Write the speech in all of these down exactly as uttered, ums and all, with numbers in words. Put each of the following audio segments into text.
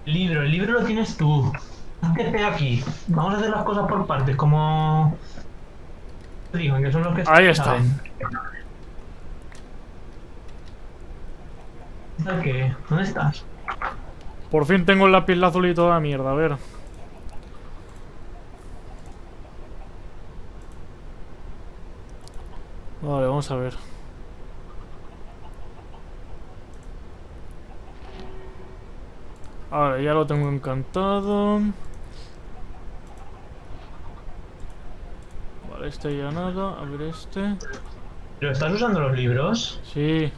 Libro, el libro lo tienes tú. Hazte aquí. Vamos a hacer las cosas por partes, como te digo, que son los que Ahí está. saben. ¿Qué? ¿Dónde estás? Por fin tengo el lápiz azul y toda la mierda, a ver. Vale, vamos a ver. Vale, ya lo tengo encantado. Vale, este ya nada. A ver este. ¿Pero estás usando los libros? Sí.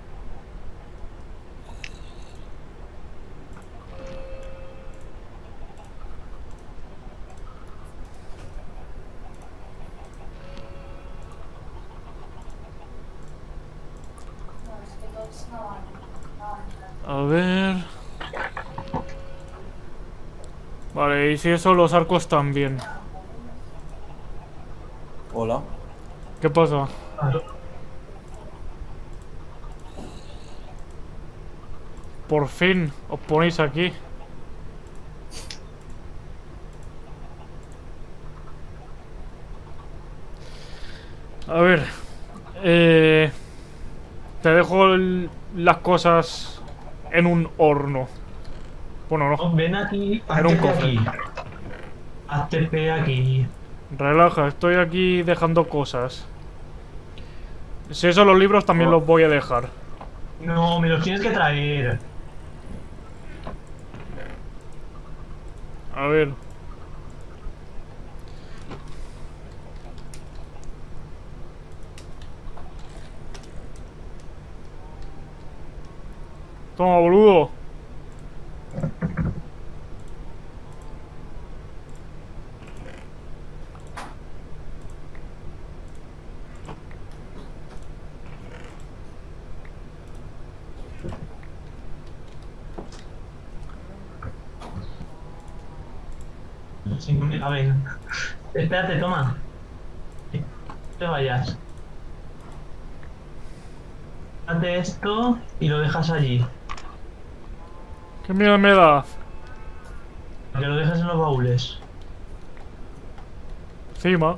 A ver. Vale, y si eso, los arcos también. Hola. ¿Qué pasa? Claro. Por fin os ponéis aquí. A ver. Eh, te dejo el- las cosas en un horno. Bueno, no. No, ven aquí, En un hazte cofre. aquí. Hazte aquí. Relaja, estoy aquí dejando cosas. Si eso, los libros también los voy a dejar. No, me los tienes que traer. A ver. Toma, boludo. Sí, a ver. Espérate, toma. No te vayas. Hazte esto y lo dejas allí. ¿Qué miedo me da? Que lo dejas en los baúles. Encima.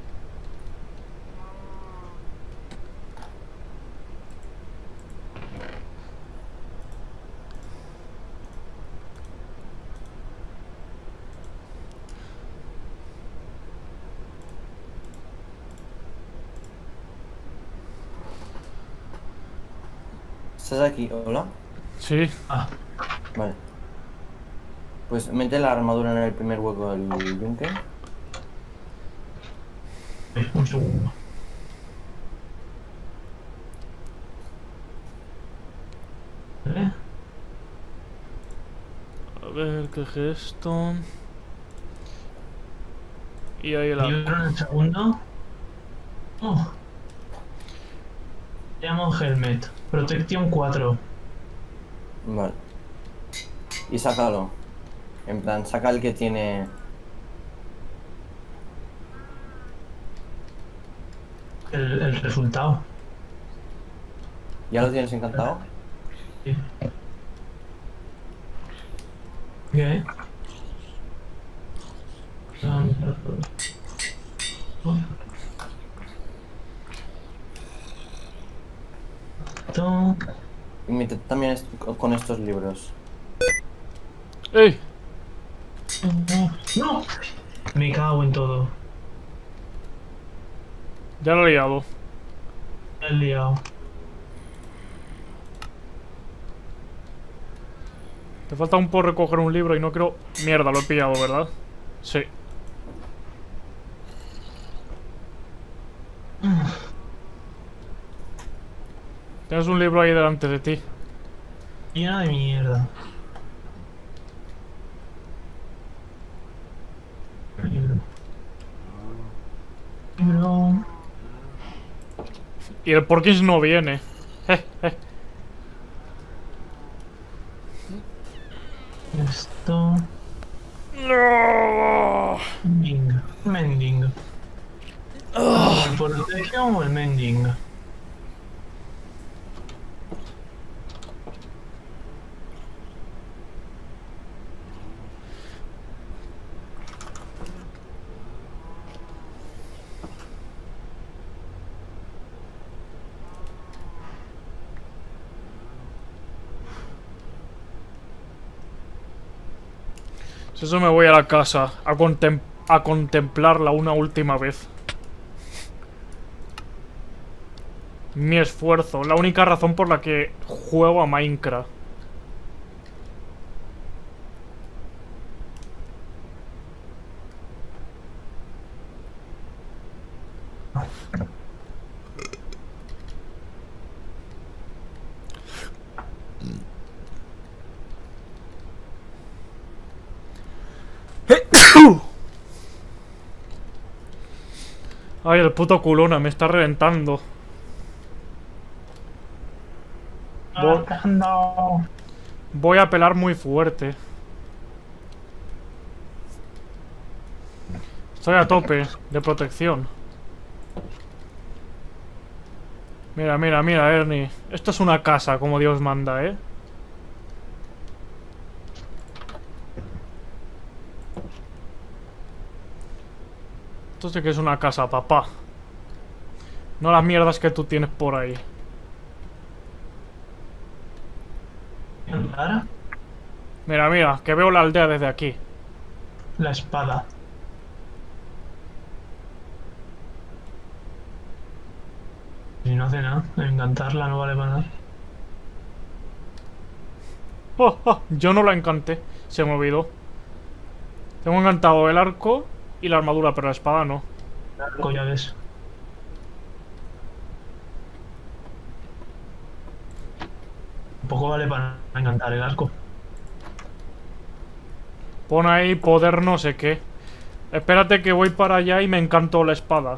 ¿Estás aquí? Hola. Sí. Ah, Vale. Pues mete la armadura en el primer hueco del yunque. un segundo. ¿Vale? A ver, qué gesto. Y ahí el Libro arco. en el segundo. Oh. Llamo Helmet. Protección cuatro. Vale. Y sácalo. En plan, saca el que tiene... El, el resultado. ¿Ya lo tienes encantado? Sí. ¿Qué? Esto. Y mete también est- con estos libros. ¡Ey! ¡No! Me cago en todo. Ya lo he liado. Me he liado. Te falta un por recoger un libro y no creo... Mierda, lo he pillado, ¿verdad? Sí. Tienes un libro ahí delante de ti. Llena de mierda. Libro. Libro. Y el Porkins no viene. Eh, eh. Esto. No. Mending. Mending. O el protección o el mending. Si eso me voy a la casa a, contem a contemplarla una última vez. Mi esfuerzo, la única razón por la que juego a Minecraft. Ay, el puto culona me está reventando. Voy, No. voy a pelar muy fuerte. Estoy a tope de protección. Mira, mira, mira, Ernie. Esto es una casa, como Dios manda, ¿eh? Esto sí que es una casa, papá. No las mierdas que tú tienes por ahí. ¿Ahora? Mira, mira, que veo la aldea desde aquí. La espada. Si no hace nada, encantarla no vale para nada. Oh, oh, yo no la encanté, se me olvidó. Tengo encantado el arco y la armadura, pero la espada no. El arco ya ves. Tampoco vale para encantar el arco. Pon ahí poder no sé qué. Espérate que voy para allá y me encantó la espada.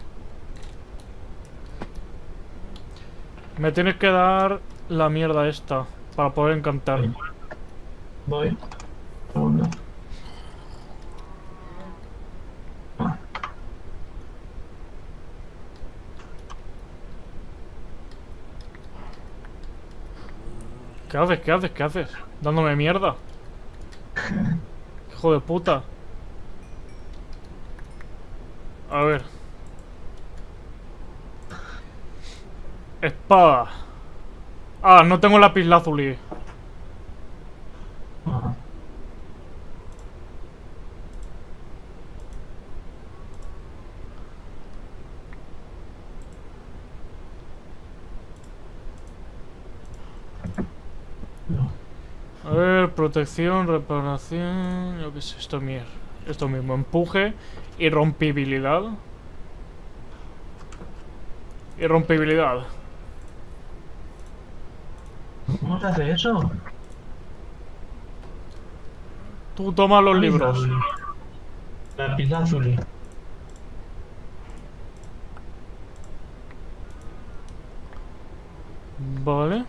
Me tienes que dar la mierda esta para poder encantar. Voy. Segundo. ¿Qué haces? ¿Qué haces? ¿Qué haces? Dándome mierda. Hijo de puta. A ver. Espada. Ah, no tengo lapislázuli. Ajá. No. A ver, protección, reparación... Yo qué sé, esto, mir esto mismo. Empuje y rompibilidad. Y rompibilidad. ¿Cómo se hace eso? Tú toma los libros. Lapislázuli. Vale.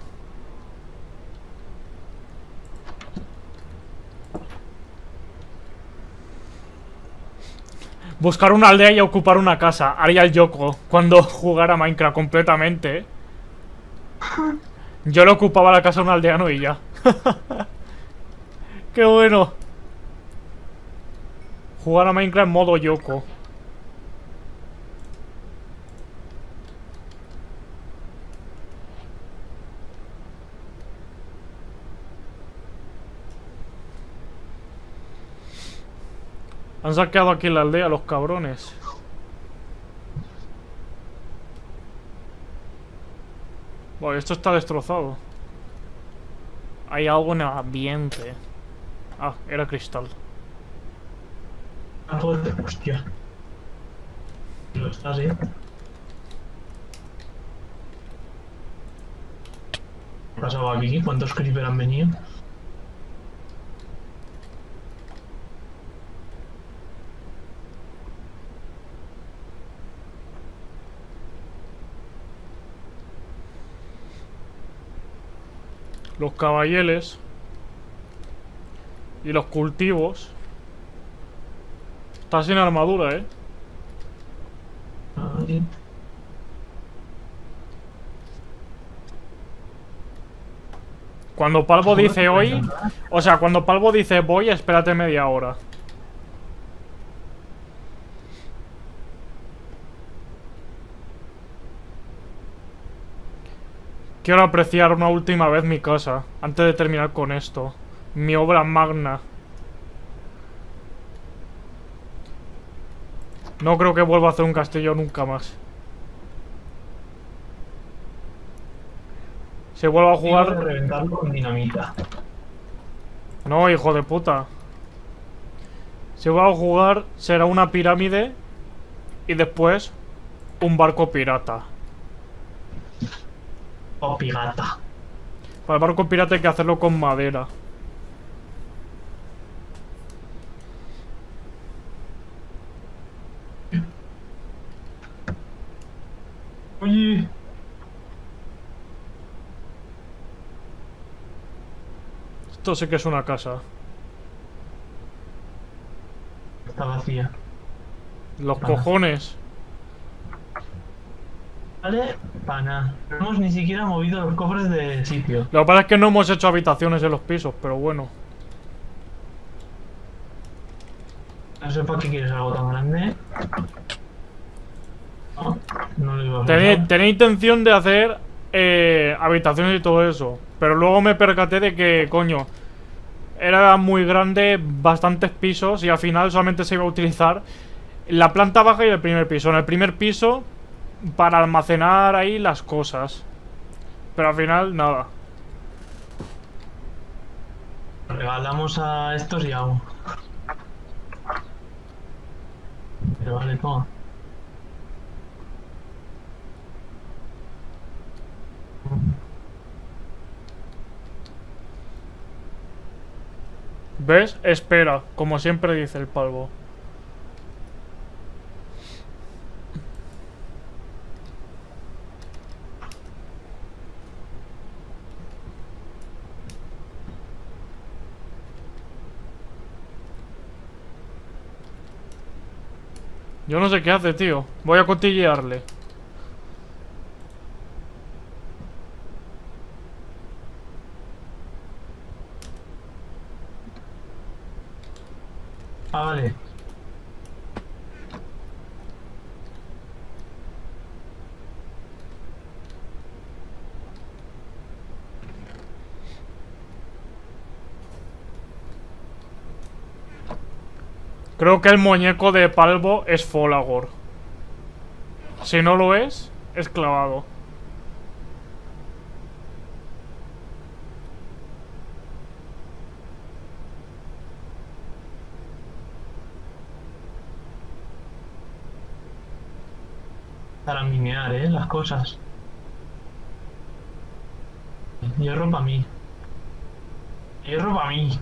Buscar una aldea y ocupar una casa. Haría el Yoko cuando jugara Minecraft completamente, ¿eh? Yo le ocupaba la casa a un aldeano y ya. ¡Qué bueno! Jugar a Minecraft en modo Yoko. Han saqueado aquí la aldea, los cabrones. Bueno, esto está destrozado. Hay algo en el ambiente. Ah, era cristal. Algo de... Hostia. Lo está así. ¿Qué ha pasado aquí? ¿Cuántos creeper han venido? Los caballeles. Y los cultivos. Está sin armadura, ¿eh? Ahí. Cuando Palvo dice hoy... O sea, cuando Palvo dice voy, espérate media hora. Quiero apreciar una última vez mi casa, antes de terminar con esto. Mi obra magna. No creo que vuelva a hacer un castillo nunca más. Si vuelvo a Tengo que jugar... reventarlo con dinamita. No, hijo de puta. Si vuelvo a jugar, será una pirámide y después un barco pirata. O pirata. Para el barco pirata hay que hacerlo con madera. Oye. Esto sí que es una casa. Está vacía. Los Ah. cojones. Vale, pana. No hemos ni siquiera movido los cofres de sitio. Lo que pasa es que no hemos hecho habitaciones en los pisos, pero bueno. No sé para qué quieres algo tan grande. No, no lo iba a Tenía, usar. tenía intención de hacer eh, habitaciones y todo eso. Pero luego me percaté de que, coño, era muy grande, bastantes pisos, y al final solamente se iba a utilizar la planta baja y el primer piso. En el primer piso, para almacenar ahí las cosas. Pero al final, nada. Regalamos a estos y hago. Pero vale, toma. ¿Ves? Espera, como siempre dice el palvo. Yo no sé qué hace, tío. Voy a cotillearle. Ah, vale. Creo que el muñeco de palvo es Folagor. Si no lo es, es clavado. Para minear, eh, las cosas. Hierro para mí. Hierro para mí.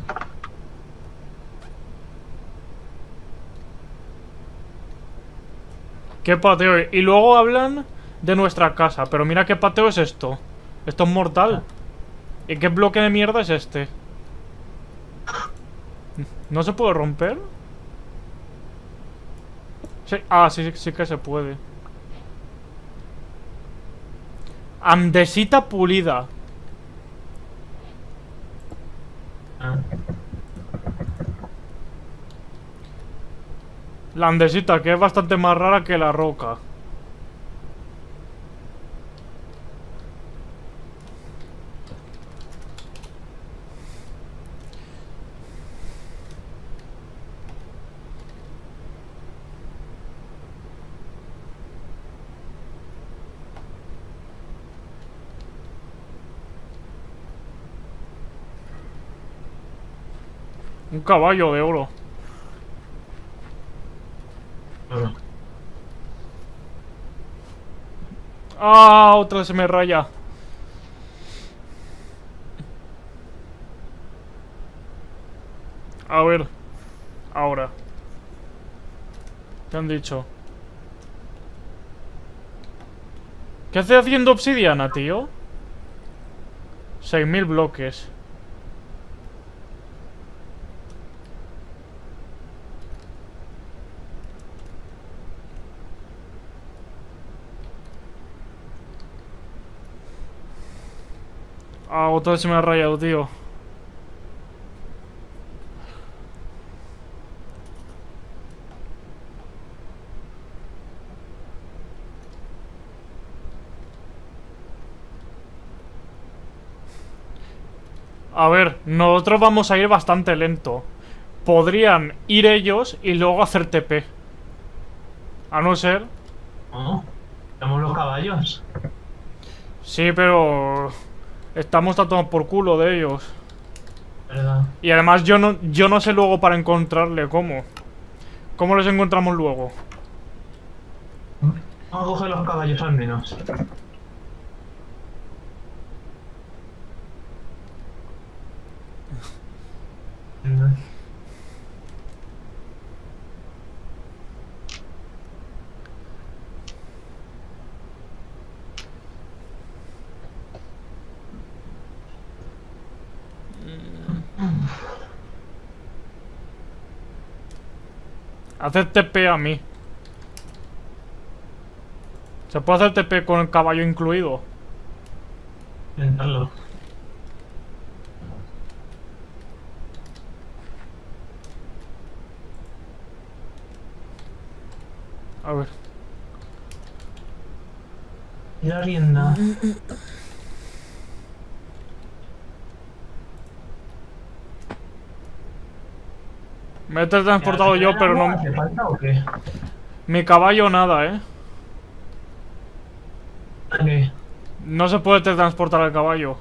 Qué pateo. Y luego hablan de nuestra casa. Pero mira qué pateo es esto. Esto es mortal. ¿Y qué bloque de mierda es este? ¿No se puede romper? Sí. Ah, sí, sí, sí que se puede. Andesita pulida. Ah. La andesita, que es bastante más rara que la roca. Un caballo de oro. Claro. Ah, otra se me raya. A ver. Ahora. ¿Qué han dicho? ¿Qué hace haciendo obsidiana, tío? seis mil bloques. Ah, otra vez se me ha rayado, tío. A ver, nosotros vamos a ir bastante lento. Podrían ir ellos y luego hacer T P. A no ser... No, tenemos los caballos. Sí, pero... Estamos tratados por culo de ellos. ¿Verdad? Y además yo no, yo no sé luego para encontrarle cómo. ¿Cómo los encontramos luego? Vamos a coger los caballos al menos. Hacer T P a mí. ¿Se puede hacer T P con el caballo incluido? Intentarlo. A ver. Y la rienda. Me he teletransportado yo, pero no... ¿Hace falta o qué? Mi caballo nada, ¿eh? ¿Qué? No se puede teletransportar el caballo.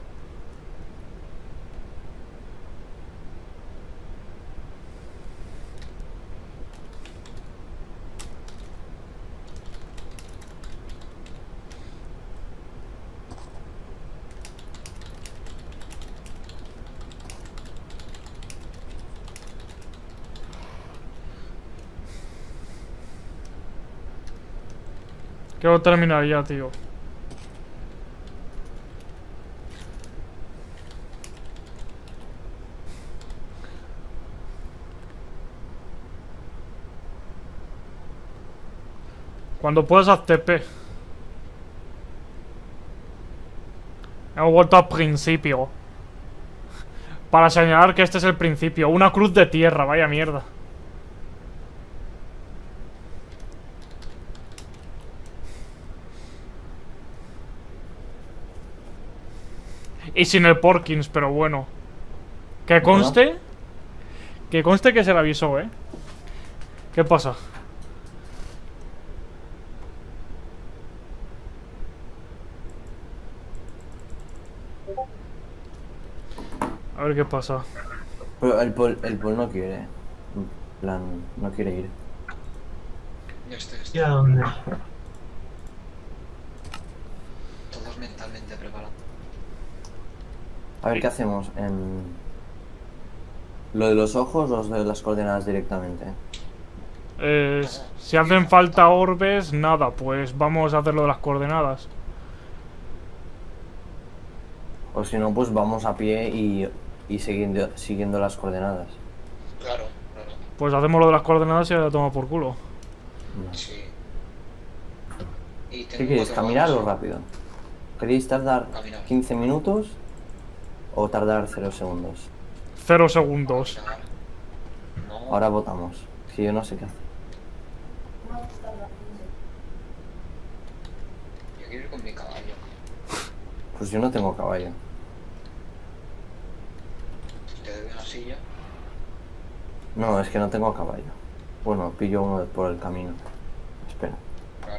Quiero terminar ya, tío. Cuando puedas haz T P. Hemos vuelto al principio. Para señalar que este es el principio. Una cruz de tierra, vaya mierda. Y sin el Porkins, pero bueno. Que conste. Que conste que se le avisó, ¿eh? ¿Qué pasa? A ver qué pasa. Pero el Paul, el Paul no quiere. En plan, no quiere ir. Ya estoy, estoy. ¿Y a dónde? Todos mentalmente preparados. A ver qué hacemos. En... Lo de los ojos o los de las coordenadas directamente. Eh, si hacen falta orbes, nada, pues vamos a hacer lo de las coordenadas. O si no, pues vamos a pie y, y siguiendo, siguiendo las coordenadas. Claro, claro. Pues hacemos lo de las coordenadas y ya la toma por culo. Vale. Sí. Y tengo ¿Qué quieres, cuatro caminar o bolas. rápido? ¿Queréis tardar Caminar. quince minutos o tardar cero segundos? Cero segundos. Caminar. No. Ahora votamos. Si yo no sé qué hacer. Yo quiero ir con mi caballo. Pues yo no tengo caballo. Te doy una silla. No, es que no tengo caballo. Bueno, pillo uno por el camino. Espera. Claro.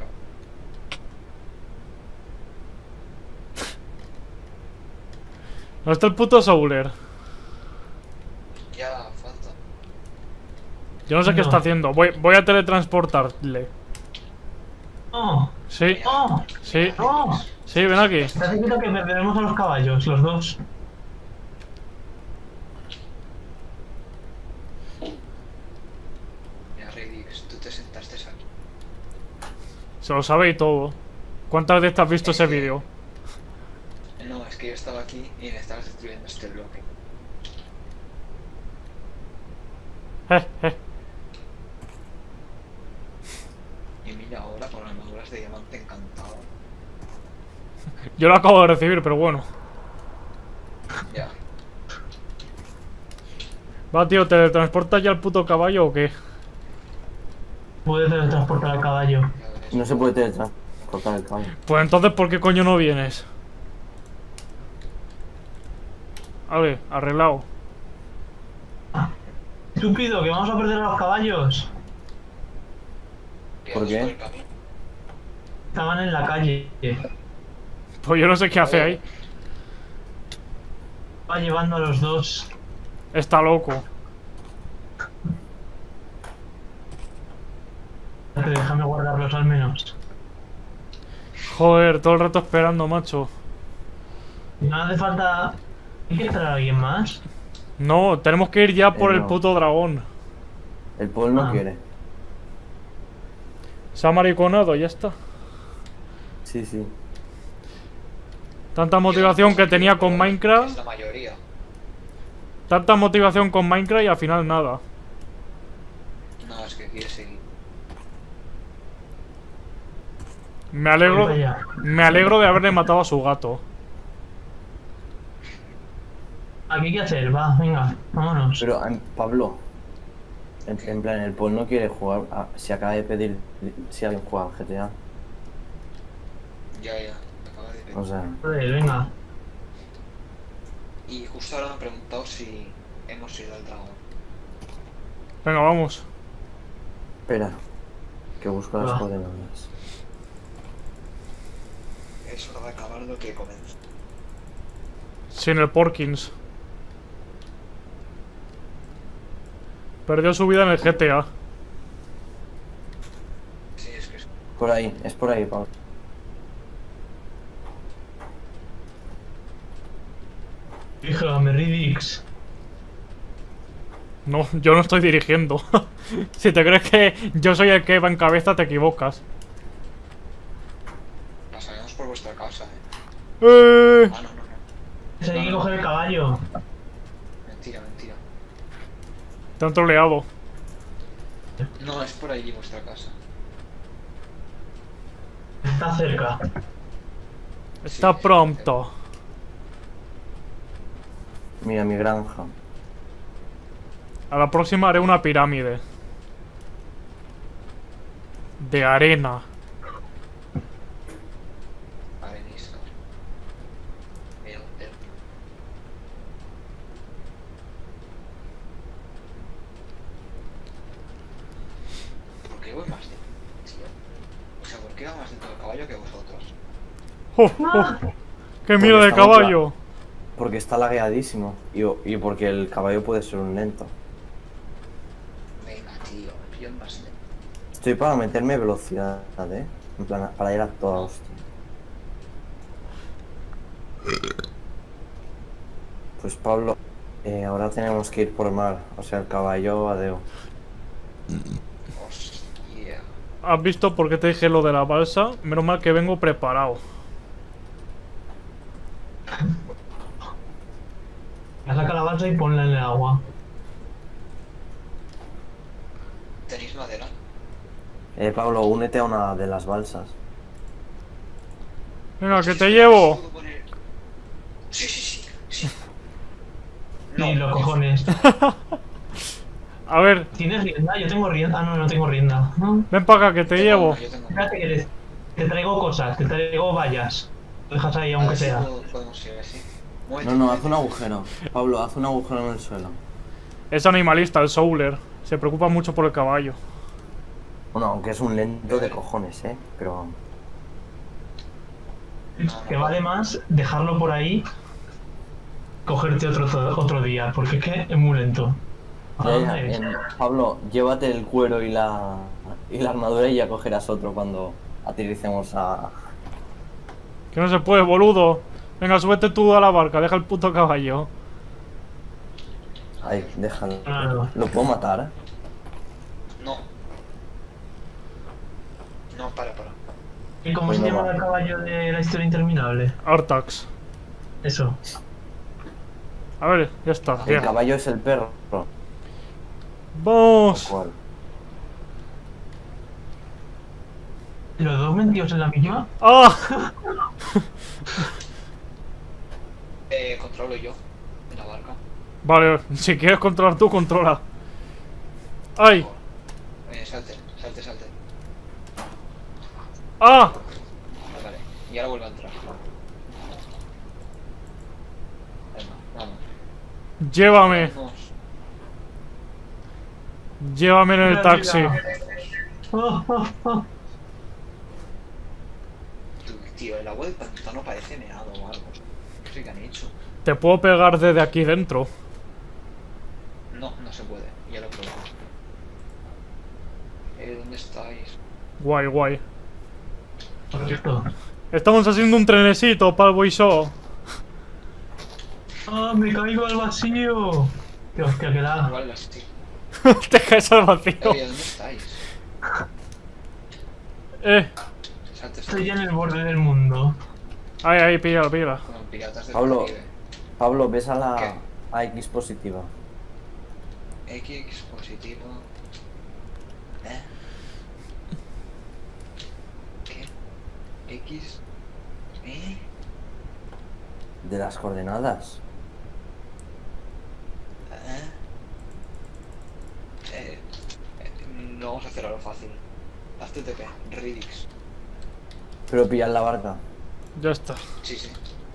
¿Dónde está el puto Souler? Ya falta. Yo no sé qué No. está haciendo. Voy, voy a teletransportarle. ¡No! Sí, ¡No! sí, ¡No! sí, ven aquí. Estás diciendo que perderemos a los caballos, los dos. Mira, Redix, tú te sentaste aquí. Se lo sabe y todo. ¿Cuántas veces te has visto ese Eh, vídeo? No, es que yo estaba aquí y me estabas destruyendo este bloque. Eh, eh. Y mira ahora con armaduras de diamante encantado. Yo lo acabo de recibir, pero bueno. Ya. Va, tío, ¿teletransportas ya el puto caballo o qué? Puede teletransportar al caballo. Ya verás. No se puede teletransportar el caballo. Pues entonces, ¿por qué coño no vienes? Vale, arreglado. Estúpido, que vamos a perder a los caballos. ¿Por qué? el camino. Estaban en la calle. Pues yo no sé qué hace ahí. Va llevando a los dos. Está loco. Pero déjame guardarlos al menos. Joder, todo el rato esperando, macho. No hace falta... ¿Hay que esperar a alguien más? No, tenemos que ir ya por Eh, el no. puto dragón. El Paul no Ah. quiere. Se ha mariconado, ya está. Sí, sí. Tanta motivación que tenía con Es Minecraft. la mayoría. Tanta motivación con Minecraft y al final nada. No, es que quiere seguir. Me alegro, Vaya. me alegro de haberle matado a su gato. Aquí hay que hacer, va, venga, vámonos. Pero, em, Pablo, en, en plan, el Paul no quiere jugar. A, si acaba de pedir si alguien juega al G T A. Ya, ya. Acaba de O sea, Joder, venga. Y justo ahora me han preguntado si hemos ido al dragón. Venga, vamos. espera. Que busco las Va. coordenadas. Es hora de acabar lo que comenzó. Sin el Porkins. Perdió su vida en el G T A. Sí, es que es... Por ahí, es por ahí, Pablo. Dígame, Ridix. No, yo no estoy dirigiendo. Si te crees que yo soy el que va en cabeza, te equivocas. Pasaremos por vuestra casa, eh. ¡Eh! Ah, no, no, no. Se hay que coger el caballo. Mentira, mentira. Te han troleado. No, es por allí vuestra casa. Está cerca. Está Sí, pronto. Mira mi granja. A la próxima haré una pirámide. De arena. Arenisca. Mira, eh. ¿Por qué voy más lento, tío? O sea, ¿por qué va más lento el caballo que vosotros? ¡Oh, oh! ¡Qué miedo de estamos caballo! Porque está lagueadísimo. Y, y porque el caballo puede ser un lento. Venga, tío, me pillo más lento. Estoy para meterme velocidad, ¿eh? En plan, para ir a toda hostia. Pues Pablo, eh, ahora tenemos que ir por mar. O sea, el caballo adeo. Hostia. ¿Has visto por qué te dije lo de la balsa? Menos mal que vengo preparado. Saca la balsa y ponla en el agua. ¿Tenéis madera? Eh, Pablo, únete a una de las balsas. Venga, que Sí, te sí, llevo. puedo poner- Sí, sí, sí, sí. Sí, los cojones. A ver, ¿Tienes rienda? Yo tengo rienda. Ah, no, no tengo rienda. ¿No? ven para acá, que te Tengo llevo. una, yo tengo una. Espérate que te, te traigo cosas, te traigo vallas. Lo dejas ahí A aunque ver si sea. puedo- podemos ir así. Muévete, No, no, haz muévete. un agujero. Pablo, haz un agujero en el suelo. Es animalista, el Souler. Se preocupa mucho por el caballo. Bueno, aunque es un lento de cojones, ¿eh? Pero... Que vale más dejarlo por ahí, cogerte otro, otro día, porque es que es muy lento. ¿A Ya, ya, dónde es? em, Pablo, llévate el cuero y la, y la armadura y ya cogerás otro cuando aterricemos a... Que no se puede, boludo. Venga, súbete tú a la barca, deja el puto caballo. Ay, déjalo. Claro. Lo puedo matar, ¿eh? No. No, para, para. ¿Y cómo Pues se no llama va. el caballo de la historia interminable? Artax. Eso. A ver, ya está. El Bien. caballo es el perro. Vamos. ¿Cuál? ¿Los dos mentidos en la misma? ¡Ah! Eh, controlo yo. En la barca. Vale, si quieres controlar tú, controla. ¡Ay! Eh, salte, salte, salte. ¡Ah! Vale, vale. Y ahora vuelve a entrar. Venga, vamos. Llévame. Vamos. Llévame en el taxi. Oh, oh, oh. Tú, tío, el agua del pantano parece meado o algo. No sé qué han hecho. Te puedo pegar desde aquí dentro. No, no se puede. Ya lo he probado. Eh, ¿dónde estáis? Guay, guay. Correcto. Estamos haciendo un trenecito para el Boisó. ¡Ah, me caigo al vacío! ¡Qué hostia, que da! Igual las sí. Te caes al vacío. Oye, ¿dónde estáis? Eh, Salte, Estoy ya en el borde del mundo. ahí, ahí, píllala, píllala. Como piratas del Pablo. Caribe. Pablo, ves a la ¿Qué? a X positiva. X positivo. ¿Eh? ¿Qué? X. ¿Eh? De las coordenadas. ¿Eh? Eh, eh, no vamos a hacer algo fácil. Haz T T P, Redix. Pero pillar la barca. Ya está. Sí, sí.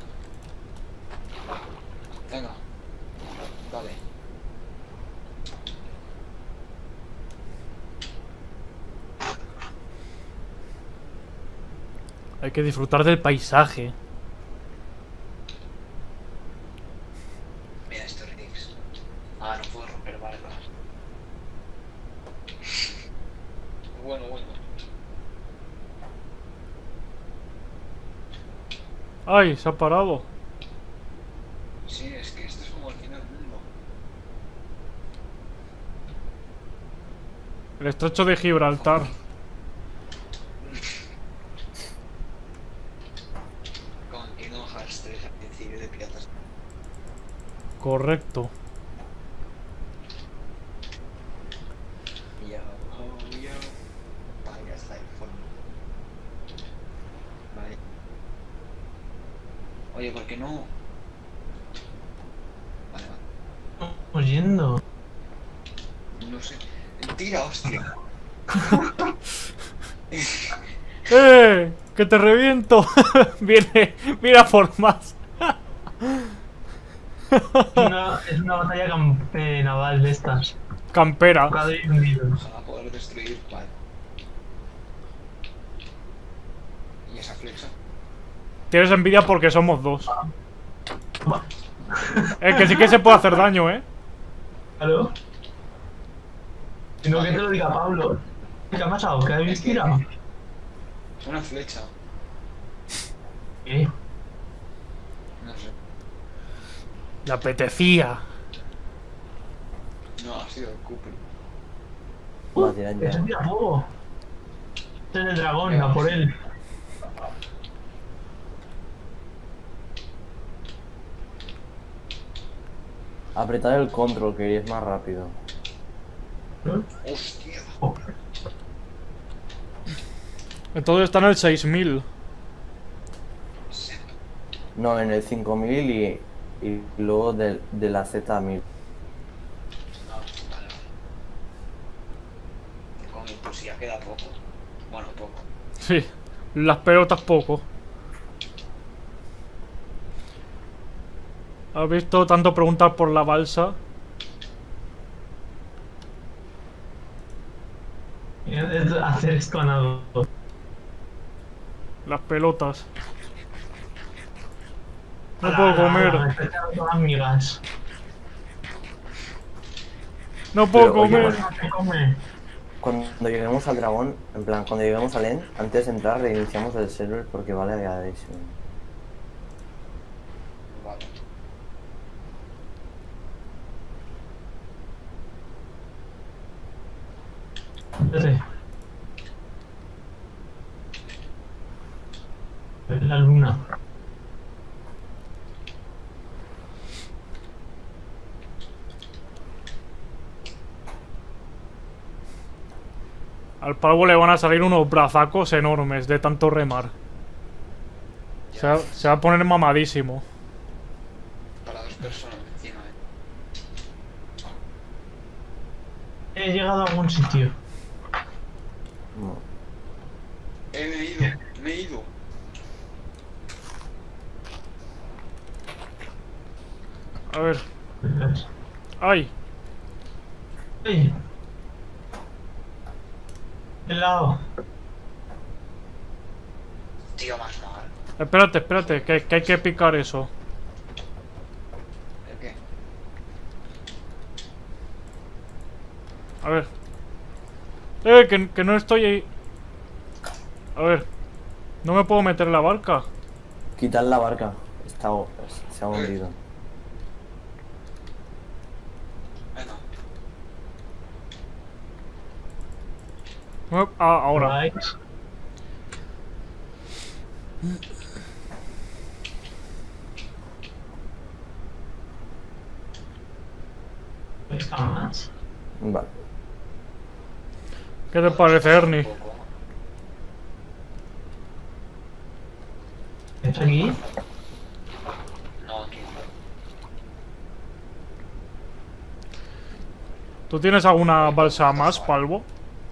Venga. Dale. Hay que disfrutar del paisaje. Mira esto, Redix. Ah, no puedo romper barcos. Bueno, bueno. Ay, se ha parado. Sí, es que esto es como el fin del mundo. El estrecho de Gibraltar. Con Kingdom Hearts tres al principio de piratas. Correcto. Yo, oh, yo. Vale, ya está el fondo. Vale. Oye, ¿por qué no? Vale, vale. Estamos yendo. No sé. Tira, hostia. ¡Eh! ¡Que te reviento! viene, viene a por más. Es una, es una batalla campe naval de estas. Campera. Tocado y hundido. A poder destruir, vale. ¿Y esa flecha? Tienes envidia porque somos dos. Va. Es que sí que se puede hacer daño, ¿eh? ¿Aló? Sino que te lo diga Pablo. ¿Qué ha pasado? ¿Qué habéis tirado? Una flecha. ¿Qué? No sé. Le apetecía. No, ha sido el Cooper. Va a tirar ya. ¡Eso tira fuego! Este es el dragón, a por él. Apretar el control, que iréis más rápido. ¿No? Hostia. Oh, Entonces está en el seis mil. Sí. No, en el cinco mil y, y luego de, de la Z mil. No, vale, vale. Con el pues ya queda poco. Bueno, poco. Sí. Las pelotas poco. ¿Has visto tanto preguntar por la balsa? es hacer esto a nado. Las pelotas. No Ala, puedo ala, comer. ala, me estoy echando todas migas. No puedo Pero, oye, comer. No se come. Cuando lleguemos al dragón, en plan, cuando lleguemos al end, antes de entrar reiniciamos el server porque vale agradecer. Vale. Espérate. La luna. Al pavo le van a salir unos brazacos enormes de tanto remar. Se va, se va a poner mamadísimo. Para dos personas encima, eh. He llegado a algún sitio. No. Eh, me he ido, me he ido. A ver. ¡Ay! Ey, El lado. Tío, más mal. Espérate, espérate, que, que hay que picar eso. ¿El qué? A ver. Eh, que, que no estoy ahí. A ver. No me puedo meter en la barca. Quitar la barca. Está, se ha hundido. Venga. No me- Ah, ahora. Right. Está más. Vale. ¿Qué te parece, Ernie? Un poco. ¿Está aquí? No, aquí. ¿Tú tienes alguna balsa más, Palvo?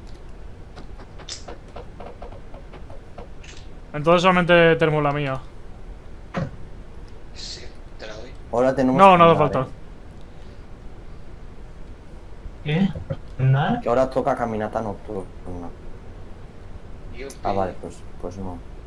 Entonces solamente tenemos la mía. Sí, te la doy. Ahora tenemos No, que no hace andar, falta. ¿eh? ¿Qué? ¿Andar? Que ahora toca caminata nocturna. Yupi. Ah, vale, pues, pues no.